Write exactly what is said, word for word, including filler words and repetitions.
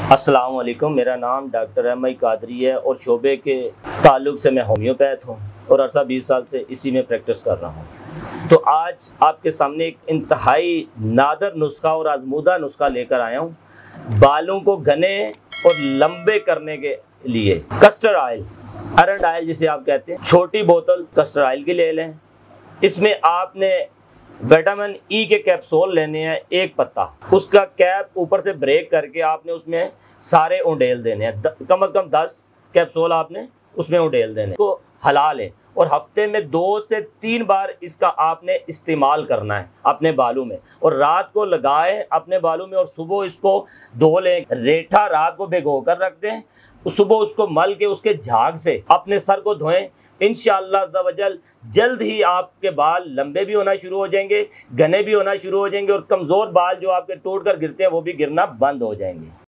अस्सलाम वालेकुम, मेरा नाम डॉक्टर एम आई कादरी है और शोबे के ताल्लुक़ से मैं होम्योपैथ हूँ और अरसा बीस साल से इसी में प्रैक्टिस कर रहा हूँ। तो आज आपके सामने एक इंतहाई नादर नुस्खा और आजमूदा नुस्खा लेकर आया हूँ बालों को घने और लंबे करने के लिए। कस्टर्ड ऑयल, अरंड ऑयल जिसे आप कहते हैं, छोटी बोतल कस्टर्ड ऑयल की ले लें। इसमें आपने विटामिन ई के कैप्सूल लेने हैं, एक पत्ता, उसका कैप ऊपर से ब्रेक करके आपने उसमें सारे उंडेल देने हैं। कम अज़ कम दस कैप्सूल आपने उसमें उंडेल देने को हला लें और हफ्ते में दो से तीन बार इसका आपने इस्तेमाल करना है अपने बालों में, और रात को लगाएं अपने बालों में और सुबह इसको धो लें। रेठा रात को भिगो कर रख दें, सुबह उसको मल के उसके झाग से अपने सर को धोएं। इंशाअल्लाह अज़्ज़वजल जल्द ही आपके बाल लंबे भी होना शुरू हो जाएंगे, घने भी होना शुरू हो जाएंगे और कमज़ोर बाल जो आपके टूट कर गिरते हैं वो भी गिरना बंद हो जाएंगे।